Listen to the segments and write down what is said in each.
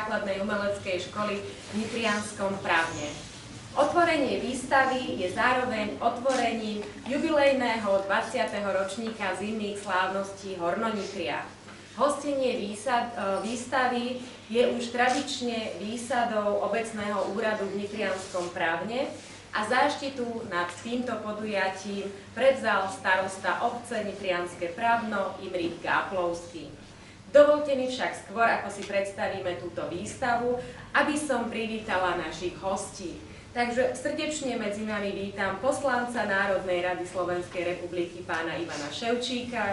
základnej umeleckej školy v Nitrianskom Pravne. Otvorenie výstavy je zároveň otvorením jubilejného 20. ročníka zimných slávností Hornonitria. Hostenie výstavy je už tradične výsadou obecného úradu v Nitrianskom Pravne a záštitu nad týmto podujatím prevzal starosta obce Nitrianske Pravno Imrich Gáplovský. Dovolte mi však skôr, ako si predstavíme túto výstavu, aby som privítala našich hostí. Takže srdečne medzi nami vítam poslanca Národnej rady Slovenskej republiky pána Ivana Ševčíka.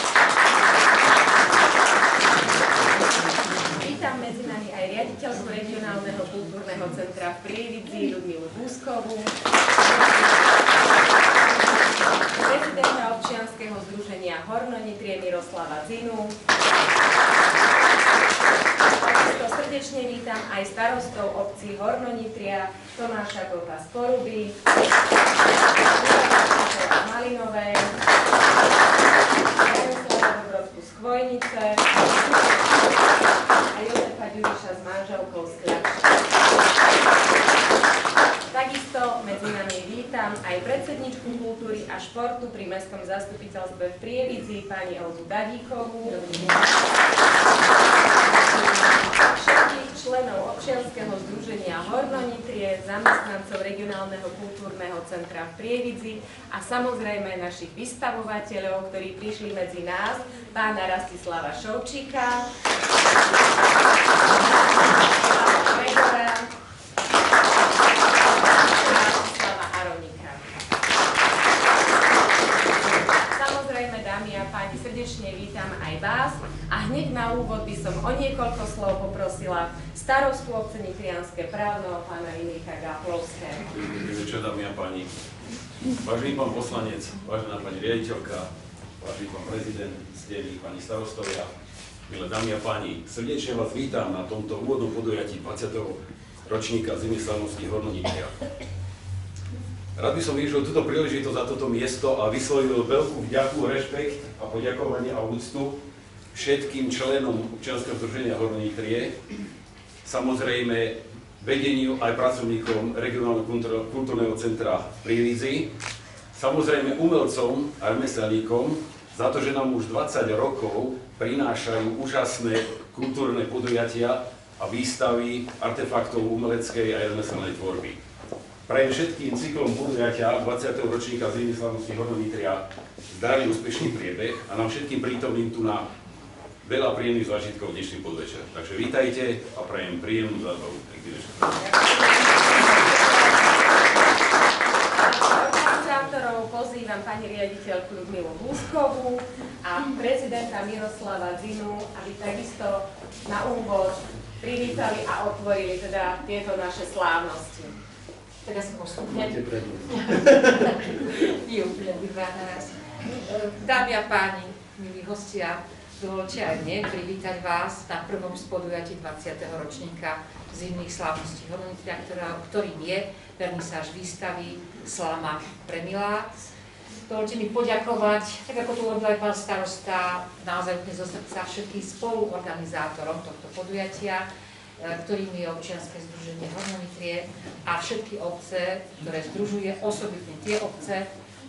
Vítam medzi nami aj riaditeľku regionálneho kultúrneho centra v Prievidzi Ľudmilu Búskovú, prezidenta občianskeho združenia Hornonitrie Miroslava Dzinu. Takisto srdečne vítam aj starostov obcí Hornonitria Tomáša Gota z Poruby, Malinové, Jaroslava Dobrodku z Chvojnice a Jozefa Ďuriša s manželkou z Kľačky. Takisto medzi nami vítam aj predsedničku kultúry a športu pri mestskom zastupiteľstve v Prievidzi, pani Elzu Dadíkovú, všetkých členov občianskeho združenia Hornonitrie, zamestnancov regionálneho kultúrneho centra v Prievidzi a samozrejme našich vystavovateľov, ktorí prišli medzi nás, pána Rastislava Šovčíka, srdečne vítam aj vás a hneď na úvod by som o niekoľko slov poprosila starostu obce Nitrianske Pravno, pána Imricha Gáplovského. Dobrý večer, dámy a páni. Vážený pán poslanec, vážená pani riaditeľka, vážený pán prezident, ctení pani starostovia, milé dámy a páni, srdečne vás vítam na tomto úvodnom podujatí 20. ročníka zimných slávností Hornonitria. Rád by som využil túto príležitosť za toto miesto a vyslovil veľkú vďaku, rešpekt a poďakovanie a úctu všetkým členom občianskeho združenia Hornonitrie, samozrejme vedeniu aj pracovníkom regionálneho kultúrneho centra v Prievidzi, samozrejme umelcom a remeselníkom za to, že nám už 20 rokov prinášajú úžasné kultúrne podujatia a výstavy artefaktov umeleckej a remeselnej tvorby. Prajem všetkým cyklom podujatia 20. ročníka zimných slávností Hornonitria zdarý úspešný priebeh a nám všetkým prítomným tu na veľa príjemných zážitkov dnešný podvečer. Takže vítajte a prajem príjemnú zábavu. Organizátorov pozývam pani riaditeľku Ľudmilu Búskovú a prezidenta Miroslava Dzinu, aby takisto na úvod privítali a otvorili teda tieto naše slávnosti. Teda som poslúchne. Dámy a páni, milí hostia, dovolte aj mne privítať vás na prvom spodujatí 20. ročníka zimných slávností Hornonitria, ktorým je vernisáž výstavy Slama Premilá. Dovolte mi poďakovať, tak ako to urobil aj pán starosta, naozaj zo srdca všetkým spoluorganizátorom tohto podujatia, ktorými je občianske združenie Hornonitrie a všetky obce, ktoré združuje, osobitne tie obce,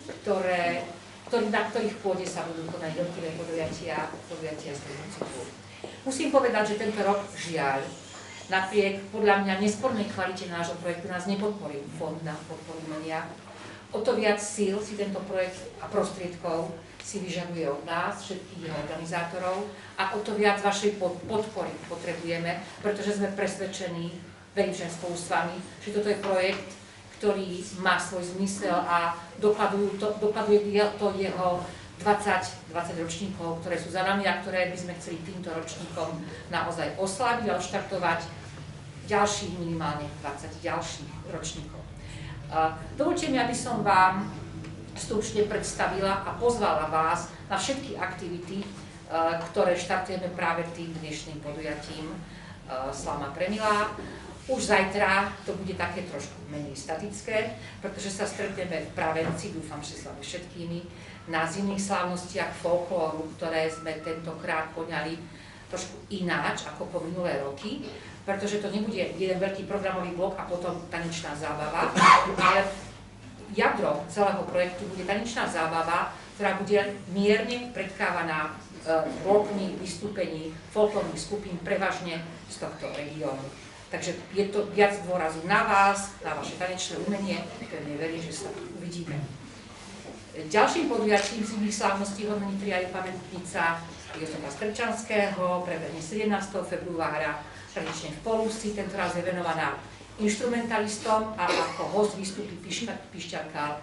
na ktorých pôde sa budú konať jednotlivé podujatia z tohto cyklu. Musím povedať, že tento rok žiaľ, napriek podľa mňa nespornej kvalite nášho projektu nás nepodporil Fond na podporu umenia. O to viac síl si tento projekt a prostriedkov si vyžaduje od nás, všetkých jeho organizátorov, a o to viac vašej podpory potrebujeme, pretože sme presvedčení, verím, že spolu s vami, že toto je projekt, ktorý má svoj zmysel a dokladuje to jeho 20 ročníkov, ktoré sú za nami a ktoré by sme chceli týmto ročníkom naozaj oslaviť a odštartovať ďalších minimálne 20 ďalších ročníkov. Dovoľte mi, aby som vám stručne predstavila a pozvala vás na všetky aktivity, ktoré štartujeme práve tým dnešným podujatím Slama Premilá. Už zajtra to bude také trošku menej statické, pretože sa stretneme v Pravenci, dúfam, že s vami všetkými, na zimných slávnostiach folklóru, ktoré sme tentokrát poňali trošku ináč ako po minulé roky. pretože to nebude jeden veľký programový blok a potom tanečná zábava, ale jadro celého projektu bude tanečná zábava, ktorá bude mierne predkávaná rokmi vystúpení folklórnych skupín prevažne z tohto regiónu. Takže je to viac dôrazu na vás, na vaše tanečné umenie, pevne verím, že sa uvidíme. Ďalším podujatím zimných slávností Horná Nitria je pamätnica Jozefa Strčanského, prebehne 17. februára, tradične v Polusi, tentoraz je venovaná instrumentalistom a ako host vystúpi pišťalkár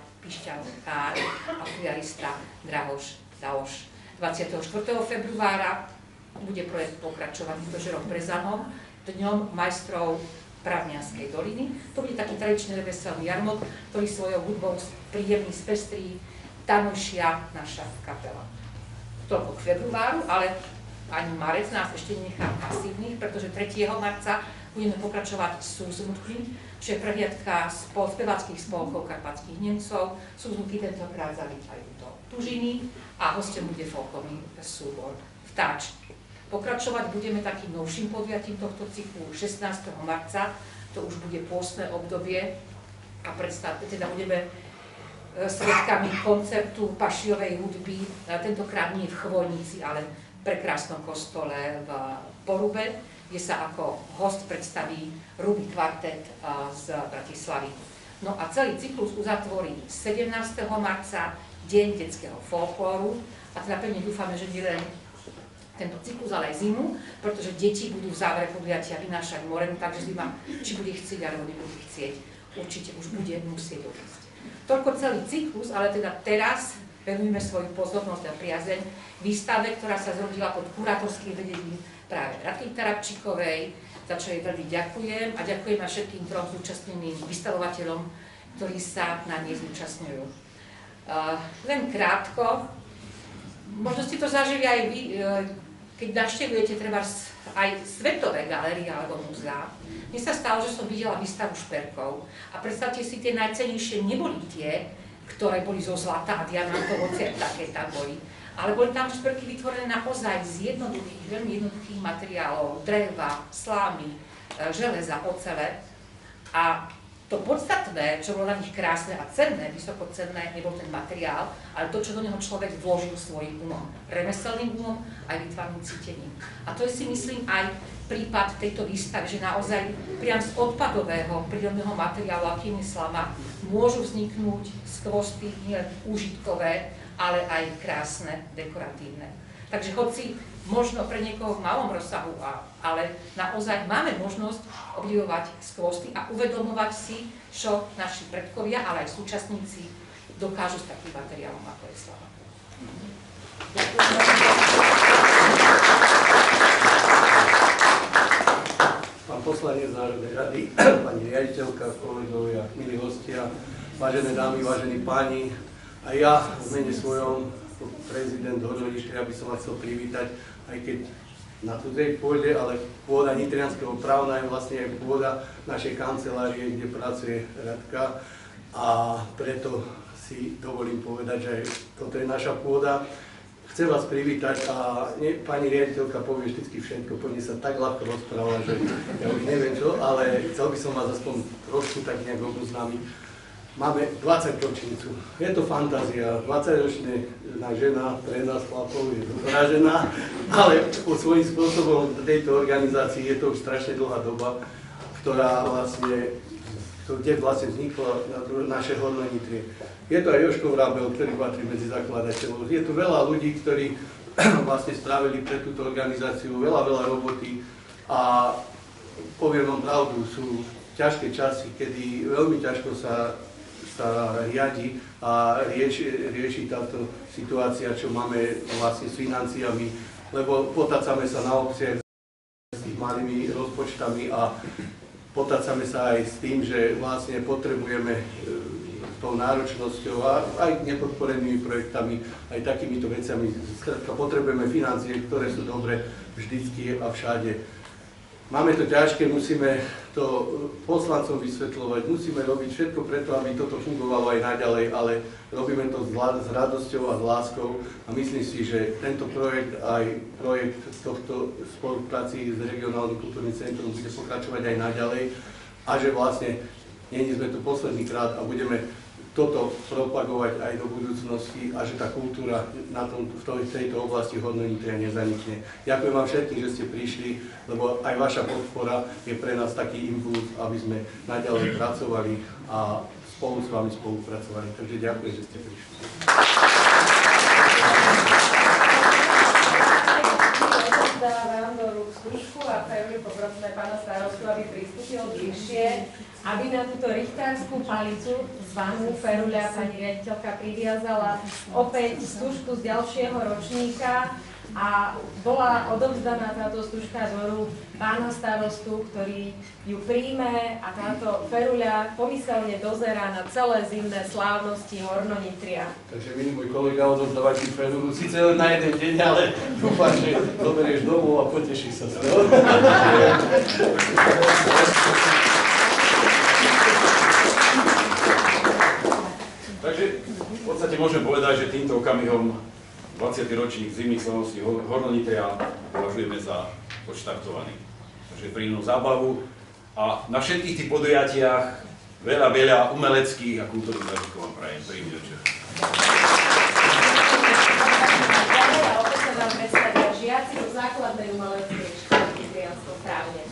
a fliarista Drahoš Daoš. 24. februára bude projekt pokračovať Tožerom Brezanom, Dňom majstrov Pravnianskej doliny. To bude taký tradičný veselý jarmok, ktorý svojou hudbou príjemný spestrí tanúšia naša kapela. Toľko k februáru, ale ani marec nás ešte nenechá pasívnych, pretože 3. marca budeme pokračovať s súzmutky, čo je prehliadka speváckých spolkov karpatských Nemcov. Súzmutky tentokrát zavítajú do Tužiny a hostom bude folklórny súbor Vtáč. Pokračovať budeme takým novším podujatím tohto cyklu 16. marca, to už bude pôstne obdobie a teda budeme svedkami koncertu pašiovej hudby, tentokrát nie v Chvojnici, ale v prekrásnom kostole v Porube, kde sa ako host predstaví Ruby kvartet z Bratislavy. No a celý cyklus uzatvorí 17. marca Deň detského folklóru a teda pevne dúfame, že nie len tento cyklus, ale aj zimu, pretože deti budú v závere podujatia vynášať morenu, takže zima, či bude chcieť alebo nebude chcieť, určite už bude musieť odísť. Toľko celý cyklus, ale teda teraz venujeme svoju pozornosť a priazeň výstave, ktorá sa zrodila pod kurátorským vedením práve Radky Tarabčíkovej, za čo jej veľmi ďakujem a ďakujem aj všetkým trom zúčastneným vystavovateľom, ktorí sa na nej zúčastňujú. Len krátko, možno ste to zažili aj vy, keď navštevujete treba aj svetové galérie alebo múzeá. Mne sa stalo, že som videla výstavu šperkov a predstavte si, tie najcennejšie neboli tie, ktoré boli zo zlata a diamantov, také tam boli, ale boli tam šperky vytvorené naozaj z jednoduchých, veľmi jednoduchých materiálov, dreva, slámy, železa, ocele a to podstatné, čo bolo na nich krásne a cenné, vysokocenné, nebol ten materiál, ale to, čo do neho človek vložil svojím umom, remeselným umom aj výtvarným cítením. A to je si myslím aj prípad tejto výstavy, že naozaj priam z odpadového prírodného materiálu, akým je slama, môžu vzniknúť skvosty nielen užitkové, ale aj krásne, dekoratívne. Takže hoci možno pre niekoho v malom rozsahu, ale naozaj máme možnosť obdivovať skvosty a uvedomovať si, čo naši predkovia, ale aj súčasníci dokážu s takým materiálom, ako je slama. Pán poslanec Národnej rady, pani riaditeľka, kolegovia, milí hostia, vážené dámy, vážení páni, a ja v mene svojom prezident Hornej Nitry, aby som vás chcel privítať, aj keď na cudzej pôde, ale pôda nitrianskeho právna je vlastne aj pôda našej kancelárie, kde pracuje Radka a preto si dovolím povedať, že toto je naša pôda. Chcem vás privítať a pani riaditeľka povie vždy všetko, po nej sa tak ľahko rozpráva, že ja už neviem čo, ale chcel by som vás aspoň trošku tak nejak oboznámiť. Máme 20 ročnicu. Je to fantázia. 20-ročná žena pre nás chlapov je dobrá žena, ale po svojím spôsobom tejto organizácii je to už strašne dlhá doba, ktorá vlastne, kde vlastne vznikla naše Horné Nitrie. Je to aj Jožko Vrabel, ktorý patrí medzi zakladateľov. Je tu veľa ľudí, ktorí vlastne strávili pre túto organizáciu veľa roboty a poviem vám pravdu, sú ťažké časy, kedy veľmi ťažko sa riadi a rieši táto situácia, čo máme vlastne s financiami, lebo potácame sa na obciach s tými malými rozpočtami a potácame sa aj s tým, že vlastne potrebujeme tou náročnosťou a aj nepodporenými projektami, aj takýmito vecami. Skrátka, potrebujeme financie, ktoré sú dobre vždycky a všade. máme to ťažké, musíme to poslancom vysvetľovať, musíme robiť všetko preto, aby toto fungovalo aj naďalej, ale robíme to s radosťou a s láskou a myslím si, že tento projekt, aj projekt tohto spolupráci s regionálnym kultúrnym centrom bude pokračovať aj naďalej a že vlastne nie sme tu posledný krát a budeme toto propagovať aj do budúcnosti a že tá kultúra v tejto oblasti Hornonitria nezanikne. Ďakujem vám všetkým, že ste prišli, lebo aj vaša podpora je pre nás taký impuls, aby sme naďalej pracovali a spolu s vami spolupracovali. Takže ďakujem, že ste prišli. Dávam do rúk stužku a pevne poprosíme pána starostu, aby pristúpil bližšie, aby na túto richtárskú palicu zvanú feruľa pani riaditeľka priviazala opäť stužku z ďalšieho ročníka a bola odovzdaná táto stužka do rúk pána starostu, ktorý ju príjme a táto feruľa pomyselne dozerá na celé zimné slávnosti Hornonitria. Takže milý môj kolega, odovzdávaj tú ferulu, síce len na jeden deň, ale dúfam, že zoberieš domov a potešíš sa z toho. Takže v podstate môžem povedať, že týmto okamihom 20. ročník zimných slávností Hornonitria považujeme za odštartovaný. Takže príjemnú zábavu a na všetkých tých podujatiach veľa umeleckých a kultúrnych zážitkov vám prajem. Príjemný večer. A opäť sa nám predstavia žiaci do základnej umeleckej školy v Nitrianskom Trávne.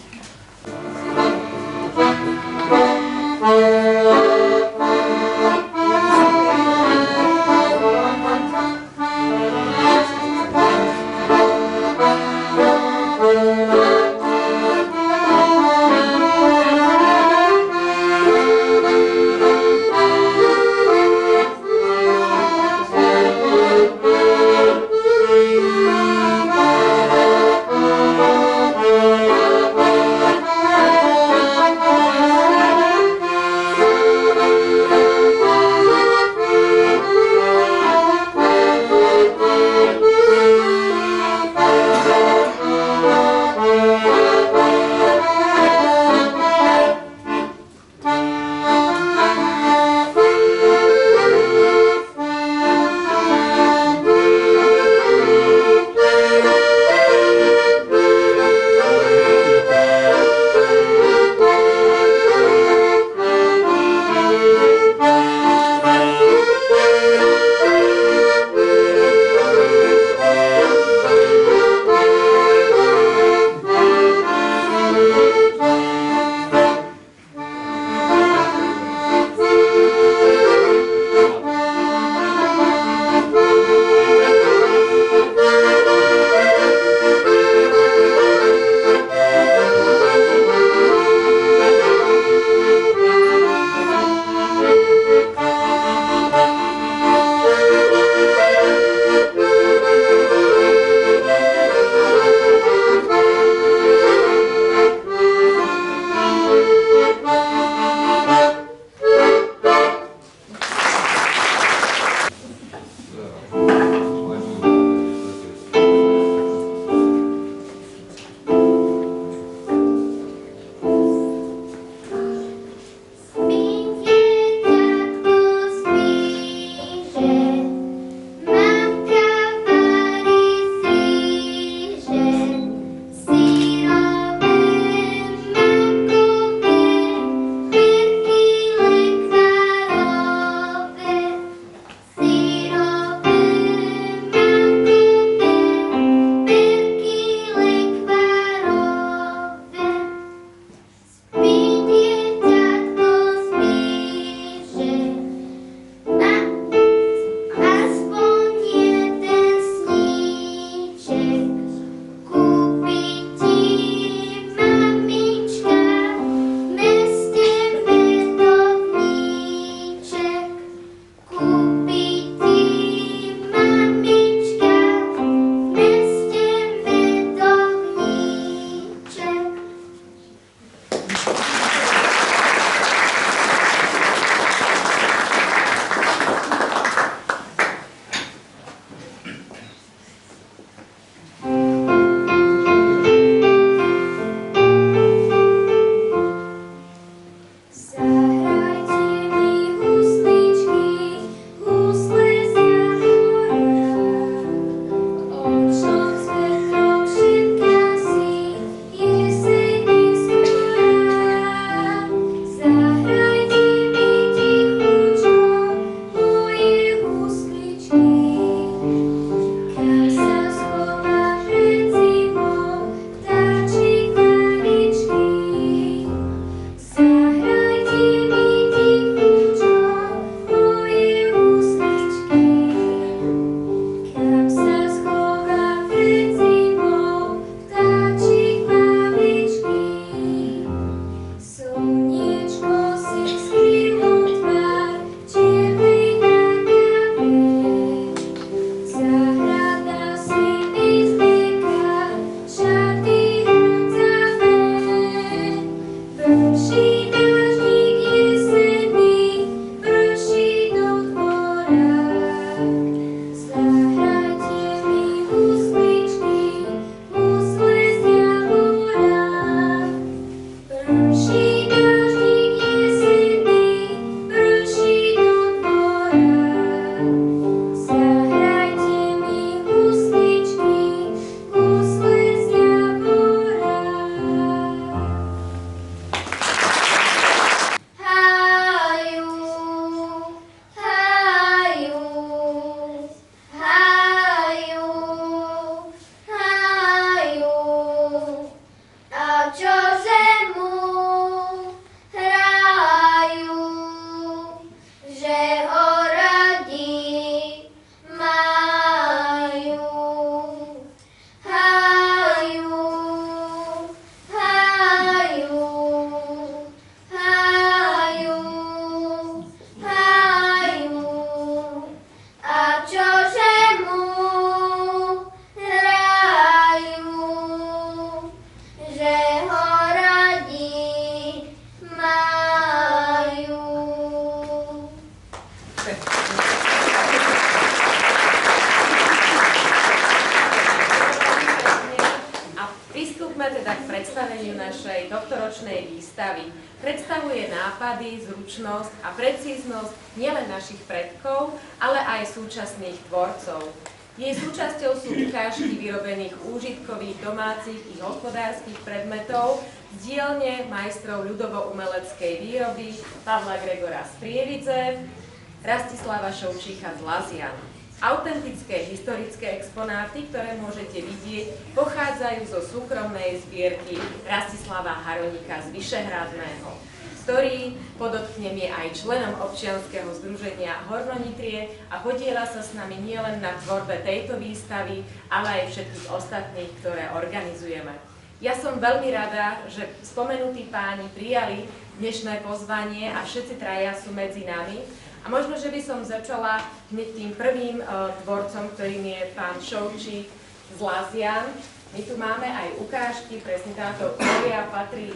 našej tohtoročnej výstavy. Predstavuje nápady, zručnosť a precíznosť nielen našich predkov, ale aj súčasných tvorcov. Jej súčasťou sú ukážky vyrobených úžitkových domácich i hospodárskych predmetov z dielne majstrov ľudovo-umeleckej výroby Pavla Gregora z Prievidze, Rastislava Šovčíka z Lazian. Autentické historické exponáty, ktoré môžete vidieť, pochádzajú zo súkromnej zbierky Rastislava Haroníka z Vyšehradného, ktorý, podotknem, je aj členom občianskeho združenia Hornonitrie a podieľa sa s nami nielen na tvorbe tejto výstavy, ale aj všetkých ostatných, ktoré organizujeme. Ja som veľmi rada, že spomenutí páni prijali dnešné pozvanie a všetci traja sú medzi nami. A možno, že by som začala hneď tým prvým tvorcom, ktorým je pán Šovčík z Lazian. My tu máme aj ukážky, presne táto teória patrí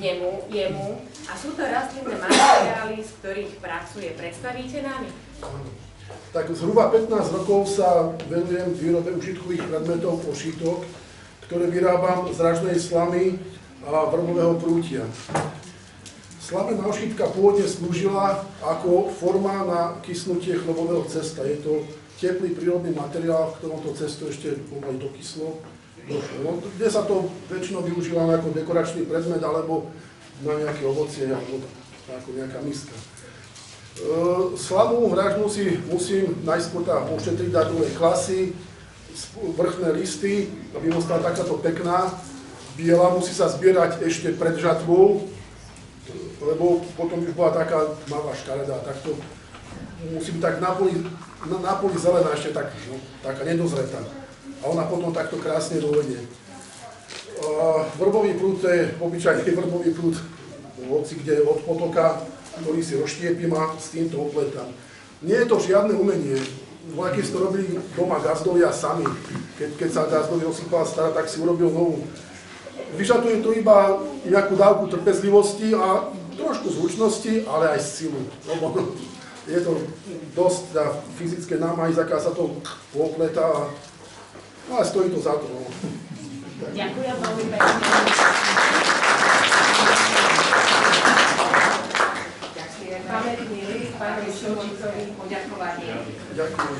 jemu a sú to rastlinné materiály, z ktorých pracuje. Predstavíte nami? Tak zhruba 15 rokov sa venujem výrobe užitkových predmetov pošítok, ktoré vyrábam z ražnej slamy a vrbového prútia. Slamená ošítka pôvodne slúžila ako forma na kysnutie chlebového cesta. Je to teplý prírodný materiál, v ktorom to cesto ešte pomaly dokyslo. Kde sa to väčšinou využíva ako dekoračný predmet alebo na nejaké ovocie alebo ako nejaká miska. Slamu hražnú si musím najskôr ošetriť, dať dole klasy, vrchné listy, aby ostala takáto pekná. Biela musí sa zbierať ešte pred žatvou, lebo potom už bola taká malá škaredá, tak to musí byť tak na poli zelená ešte tak, no, taká nedozretá. A ona potom takto krásne dovedie. Vrbový prúd, to je obyčajný vrbový prúd, hoci kde od potoka, ktorý si rozštiepím a s týmto opletám. Nie je to žiadne umenie. Keď to robili doma gazdovia sami, keď sa gazdovi rozsypala stará, tak si urobil novú. Vyžaduje to iba nejakú dávku trpezlivosti a trošku zvučnosti, ale aj silu. Lebo je to dosť fyzické námahy, aká sa to popletá, ale stojí to za to. Ďakujem veľmi pekne. Pamätný list pánovi Šovčíkovi, poďakovanie. Ďakujem.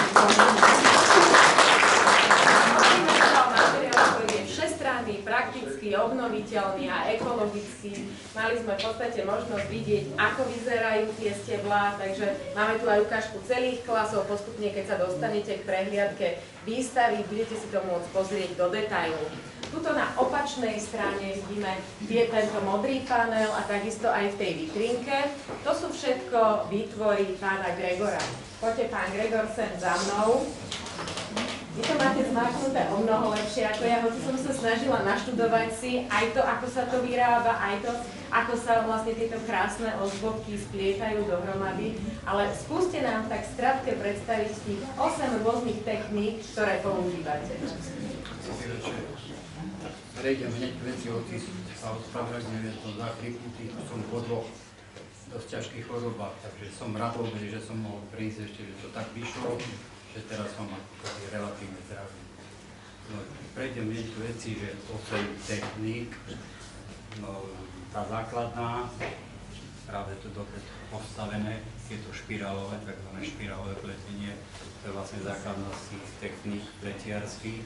Všestranný, praktický, obnoviteľný a ekologický. Mali sme v podstate možnosť vidieť, ako vyzerajú tie steblá, takže máme tu aj ukážku celých klasov. Postupne, keď sa dostanete k prehliadke výstavy, budete si to môcť pozrieť do detailu. Tuto na opačnej strane vidíme tento modrý panel a takisto aj v tej vitrínke. To sú všetko výtvory pána Gregora. Poďte, pán Gregor, sem za mnou. Vy to máte zmáknuté o mnoho lepšie ako ja, hoci som sa snažila naštudovať si aj to, ako sa to vyrába, aj to, ako sa vlastne tieto krásne ozbobky splietajú dohromady. Ale skúste nám tak skratke predstaviť tých 8 rôznych techník, ktoré používate. Prejdem hneď medzi oči. sa ospravedlňujem, som zachripnutý, som po 2 dosť ťažkých chorobách, takže som rád vôbec, že som mohol prísť ešte, že to tak vyšlo, že teraz som ako relatívne zdravý. No, prejdem niečo veci, že 8 techník, no, tá základná, práve to dobre postavené, je to špirálové, takzvané špirálové pletenie, to je vlastne základná z tých techník pletiarských.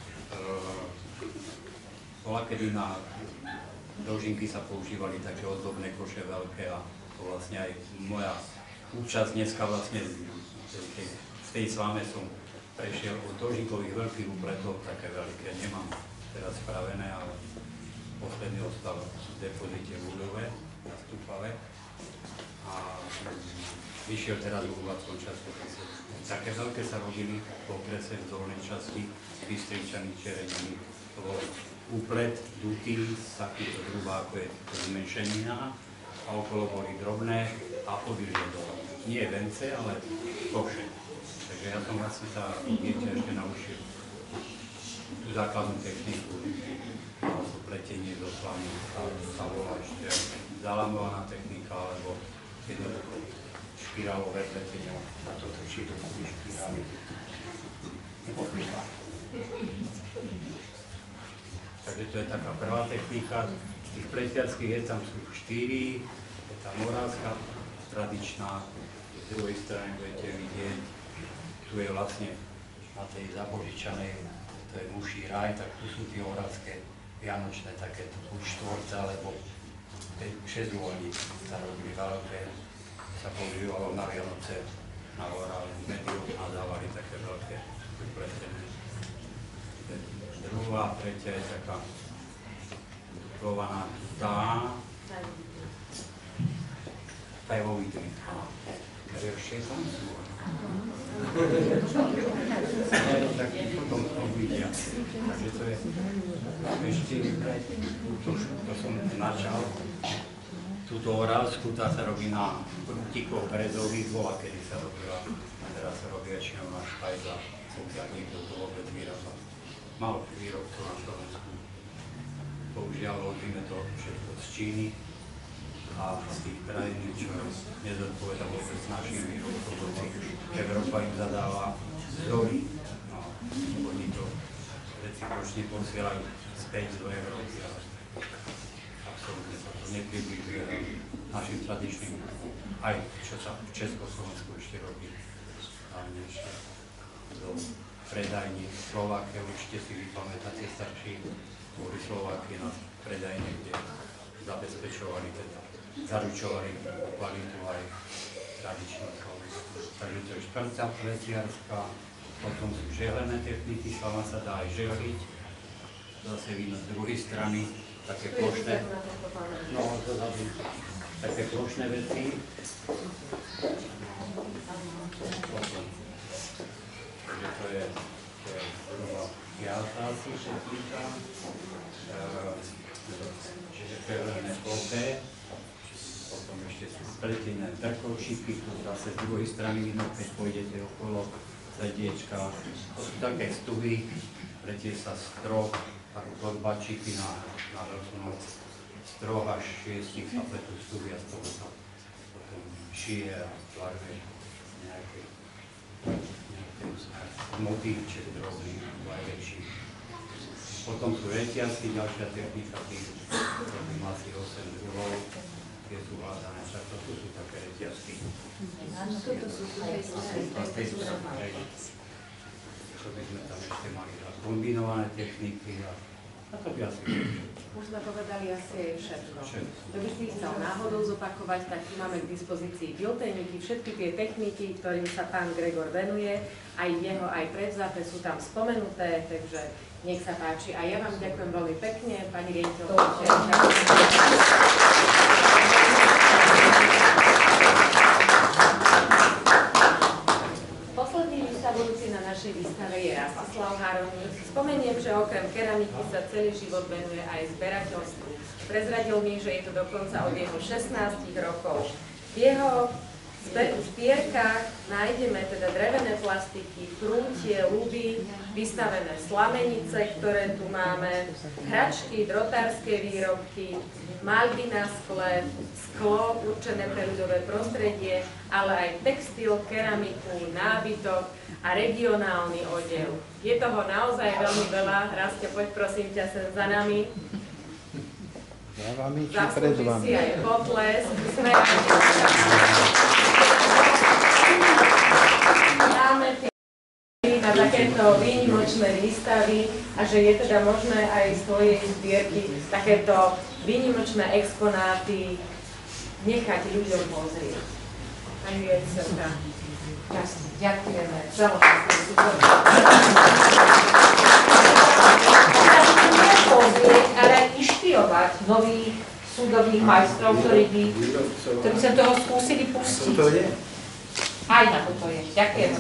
Bola kedy na dožinky sa používali také ozdobné koše veľké a to vlastne aj moja účasť dneska vlastne v tej sláme som prešiel od dožinkových veľkých úpletov, také veľké nemám teraz spravené, ale posledný ostal v depozite v Úľove na Stupave a vyšiel teraz v Úľovackom časopise. Také veľké sa robili v okrese v dolnej časti Bystričany, Čerediny. To bol úplet dutý, takýto zhruba ako je zmenšenina a okolo boli drobné a obilie dole. Nie vence, ale koše. Takže ja som vlastne sa dieťa ešte naučil tú základnú techniku, to pletenie do slamy, sa volá ešte zalamovaná technika, alebo jednoducho špirálové pletenie, na to trčí do špirály. Takže to je taká prvá technika. Z tých pletiarských je tam sú 4, je tá morávska, tradičná, z druhej strany budete vidieť, tu je vlastne na tej zabožičanej, to je muší raj, tak tu sú tie morávské vianočné takéto štvorce, alebo 6 rôľní sa robili veľké, sa používalo na Vianoce, na Orál, mediu a dávali také veľké upletené. Druhá, tretia je taká duplovaná tá je vo vitríne. Takže ešte tam sú. Tak potom to uvidia. Takže to je ešte, to som načal. Túto orázku, tá sa robí na prútikoch brezových, bola kedy sa robila. Teraz sa robí väčšinou na špajzlách, pokiaľ niekto to vôbec vyrába. Malo výrobcov na Slovensku. Bohužiaľ, odvíme to všetko z Číny a z tých krajín, čo nezodpovedá vôbec našim výrobcom, hoci Európa im zadáva vzory. No, oni to recipročne posielajú späť do Európy, ale absolútne sa to nepribližuje našim tradičným, aj čo sa v Československu ešte robí. Tam ešte do predajní Slováke, určite si vypamätáte starší, boli Slováky na predajne, kde zabezpečovali, teda zaručovali kvalitu aj tradičnú slovenskú. Takže to je štvrtá pletiarská, potom sú žehlené techniky, slama sa dá aj žehliť. Zase vidno z druhej strany také plošné, no dozadu, také plošné veci. Takže to je zhruba 5. asi technika, žehlené ploché. Potom ešte sú spletené trkovčíky, tu zase z druhej strany vidno, keď pôjdete okolo sediečka. To sú také stuhy, pletie sa stroh, ako klobáčiky na veľkú noc. Stroh až 6 sa pletú stuhy a z toho sa potom šije a tvaruje nejaké motívček drobný, aj väčší. Potom sú reťazky, ďalšia technika, tých robím asi 8 druhov, tie sú hádané, však to sú také reťazky. Áno, toto sú aj Čo by sme tam ešte mali kombinované techniky a to by asi už sme povedali asi všetko. Keby si chcel náhodou zopakovať, tak tu máme k dispozícii bilteníky, všetky tie techniky, ktorým sa pán Gregor venuje, aj jeho, aj predzate sú tam spomenuté, takže nech sa páči. A ja vám ďakujem veľmi pekne, pani riaditeľka. Posledný vystavujúci na našej výstave je Rastislav Hároník. Spomeniem, že okrem keramiky sa celý život venuje aj zberateľstvu. Prezradil mi, že je to dokonca od jeho 16 rokov. V jeho V zbierkach nájdeme teda drevené plastiky, prútie, ľuby, vystavené slamenice, ktoré tu máme, hračky, drotárske výrobky, maľby na skle, sklo určené pre ľudové prostredie, ale aj textil, keramiku, nábytok a regionálny odev. Je toho naozaj veľmi veľa. Rastia, poď prosím ťa sem za nami. Za vami či pred Zaslúži vami? si aj potles. Máme na takéto výnimočné výstavy a že je teda možné aj z tvojej zbierky takéto výnimočné exponáty nechať ľuďom pozrieť. Pani riaditeľka. Ďakujeme. Pozrieť, ale aj inšpirovať nových súdobných majstrov, ktorí sa toho skúsili pustiť. Aj na toto je. Ďakujeme.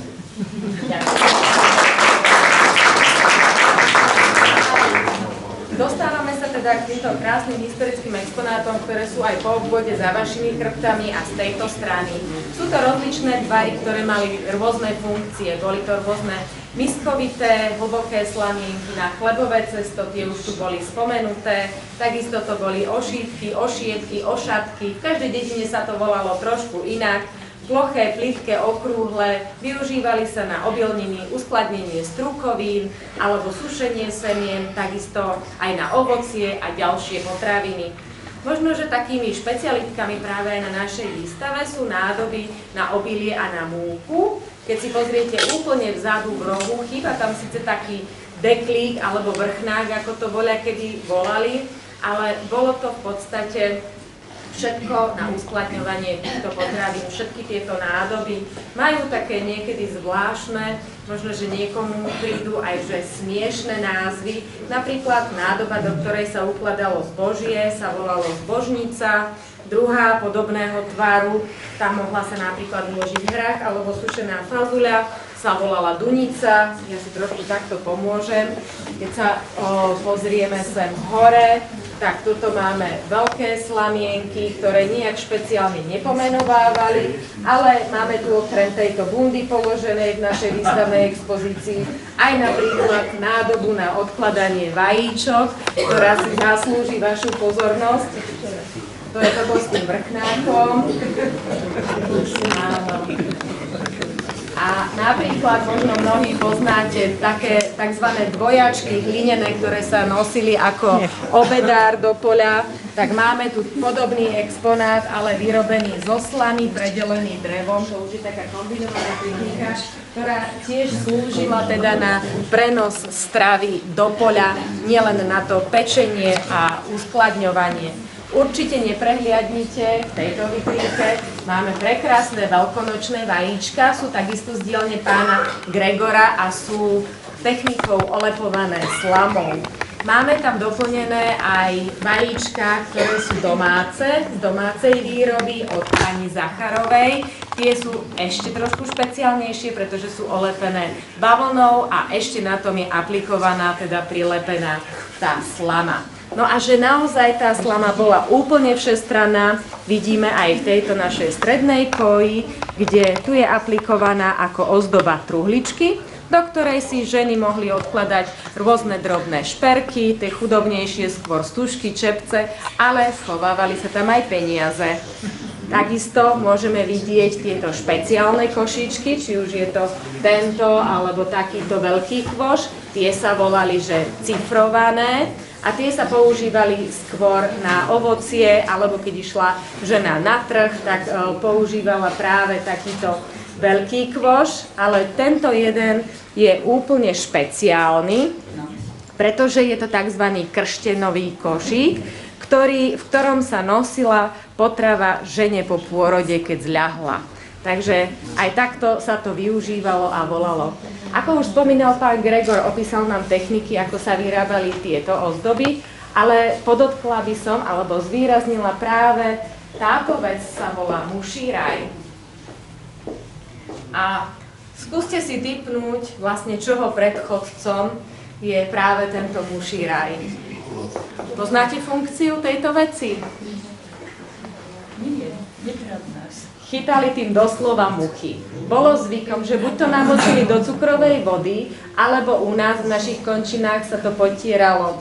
Dostávame sa teda k týmto krásnym historickým exponátom, ktoré sú aj po obvode za vašimi chrbtami a z tejto strany. Sú to rozličné tvary, ktoré mali rôzne funkcie. Boli to rôzne miskovité, hlboké slamienky na chlebové cesto, tie už tu boli spomenuté. Takisto to boli ošítky, ošietky, ošatky. V každej dedine sa to volalo trošku inak. Ploché, plitké, okrúhle, využívali sa na obilniny, uskladnenie strukovín alebo sušenie semien, takisto aj na ovocie a ďalšie potraviny. Možno, že takými špecialitkami práve aj na našej výstave sú nádoby na obilie a na múku. Keď si pozriete úplne vzadu v rohu, chýba tam síce taký deklík alebo vrchnák, ako to voľakedy volali, ale bolo to v podstate všetko na uskladňovanie týchto potravín, všetky tieto nádoby majú také niekedy zvláštne, možno, že niekomu prídu aj že smiešné názvy. Napríklad nádoba, do ktorej sa ukladalo zbožie, sa volalo zbožnica, druhá podobného tvaru, tam mohla sa napríklad vložiť hrách alebo sušená fazuľa, sa volala dunica. Ja si trošku takto pomôžem. Keď sa pozrieme sem hore, tak tuto máme veľké slamienky, ktoré nijak špeciálne nepomenovávali, ale máme tu okrem tejto bundy položenej v našej výstavnej expozícii aj napríklad nádobu na odkladanie vajíčok, ktorá si zaslúži vašu pozornosť. To je toto s tým vrchnákom. Áno. A napríklad možno mnohí poznáte také tzv. Dvojačky hlinené, ktoré sa nosili ako obedár do poľa. Tak máme tu podobný exponát, ale vyrobený zo slamy, predelený drevom. To už je taká kombinovaná technika, ktorá tiež slúžila teda na prenos stravy do poľa, nielen na to pečenie a uskladňovanie. Určite neprehliadnite v tejto vitrínke. Máme prekrásne veľkonočné vajíčka, sú takisto z dielne pána Gregora a sú technikou olepované slamou. Máme tam doplnené aj vajíčka, ktoré sú domáce, z domácej výroby od pani Zacharovej. Tie sú ešte trošku špeciálnejšie, pretože sú olepené bavlnou a ešte na tom je aplikovaná, teda prilepená tá slama. No a že naozaj tá slama bola úplne všestranná, vidíme aj v tejto našej strednej koji, kde tu je aplikovaná ako ozdoba truhličky, do ktorej si ženy mohli odkladať rôzne drobné šperky, tie chudobnejšie skôr stužky, čepce, ale schovávali sa tam aj peniaze. Takisto môžeme vidieť tieto špeciálne košičky, či už je to tento alebo takýto veľký kvoš, tie sa volali, že cifrované. A tie sa používali skôr na ovocie, alebo keď išla žena na trh, tak používala práve takýto veľký kvoš, ale tento jeden je úplne špeciálny, pretože je to tzv. Krštenový košík, v ktorom sa nosila potrava žene po pôrode, keď zľahla. Takže aj takto sa to využívalo a volalo. Ako už spomínal pán Gregor, opísal nám techniky, ako sa vyrábali tieto ozdoby, ale podotkla by som, alebo zvýraznila práve táto vec sa volá mušíraj. A skúste si tipnúť, vlastne čoho predchodcom je práve tento mušíraj. Poznáte funkciu tejto veci? Nie, nepravda. chytali tým doslova muchy. Bolo zvykom, že buď to namočili do cukrovej vody, alebo u nás v našich končinách sa to potieralo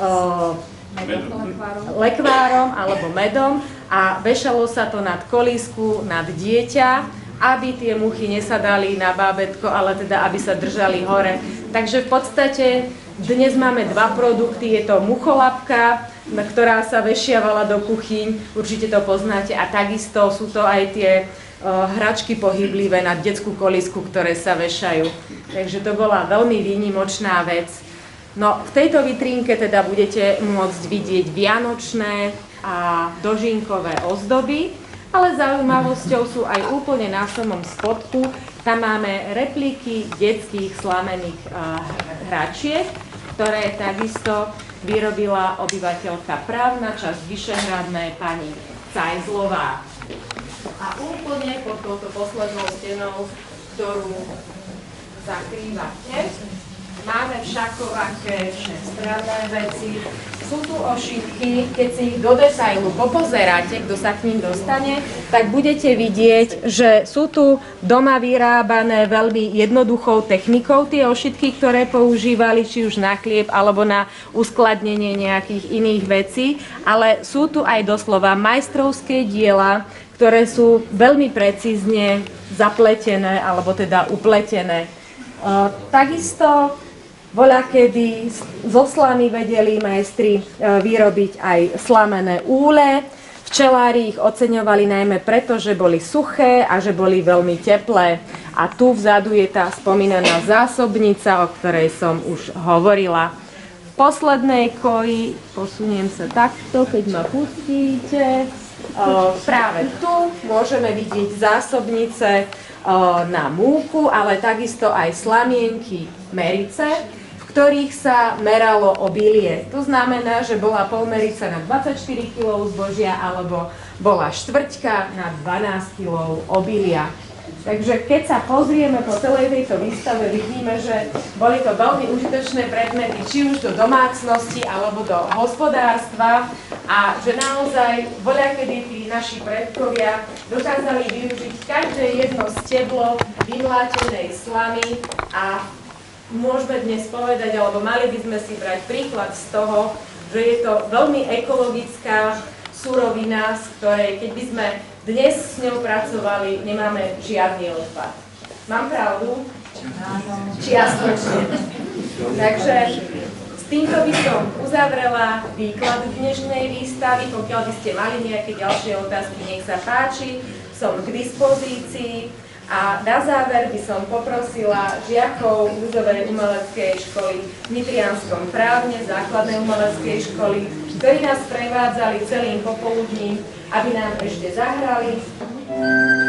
lekvárom alebo medom a vešalo sa to nad kolísku, nad dieťa, aby tie muchy nesadali na bábätko, ale teda aby sa držali hore. Takže v podstate dnes máme dva produkty, je to mucholapka, ktorá sa vešiavala do kuchyň, určite to poznáte, a takisto sú to aj tie hračky pohyblivé na detskú kolísku, ktoré sa vešajú. Takže to bola veľmi výnimočná vec. No, v tejto vitrínke teda budete môcť vidieť vianočné a dožinkové ozdoby, ale zaujímavosťou sú aj úplne na samom spodku. Tam máme repliky detských slamených hračiek, ktoré takisto vyrobila obyvateľka právna časť Vyšehradné pani Cajzlová. A úplne pod touto poslednou stenou, ktorú zakrývate, máme v šakovake všestranné veci. Sú tu ošívky, keď si ich do detailu popozeráte, kto sa k ním dostane, tak budete vidieť, že sú tu doma vyrábané veľmi jednoduchou technikou tie ošitky, ktoré používali či už na chlieb alebo na uskladnenie nejakých iných vecí, ale sú tu aj doslova majstrovské diela, ktoré sú veľmi precízne zapletené alebo teda upletené. Takisto voľakedy zo slamy vedeli majstri vyrobiť aj slamené úle. Včelári ich oceňovali najmä preto, že boli suché a že boli veľmi teplé. A tu vzadu je tá spomínaná zásobnica, o ktorej som už hovorila. V poslednej koji, posuniem sa takto, keď ma pustíte, práve tu môžeme vidieť zásobnice na múku, ale takisto aj slamienky merice, v ktorých sa meralo obilie. To znamená, že bola polmerica na 24 kg zbožia alebo bola štvrťka na 12 kg obilia. Takže keď sa pozrieme po celej tejto výstave, vidíme, že boli to veľmi užitočné predmety, či už do domácnosti alebo do hospodárstva, a že naozaj voľakedy tí naši predkovia dokázali využiť každé jedno steblo vymlátenej slamy a môžeme dnes povedať, alebo mali by sme si brať príklad z toho, že je to veľmi ekologická surovina, z ktorej, keď by sme dnes s ňou pracovali, nemáme žiadny odpad. Mám pravdu? Áno. Čiastočne. Takže s týmto by som uzavrela výklad dnešnej výstavy. Pokiaľ by ste mali nejaké ďalšie otázky, nech sa páči, som k dispozícii. A na záver by som poprosila žiakov Úzovej umeleckej školy v Nitrianskom Právne, základnej umeleckej školy, ktorí nás prevádzali celým popoludním, aby nám ešte zahrali.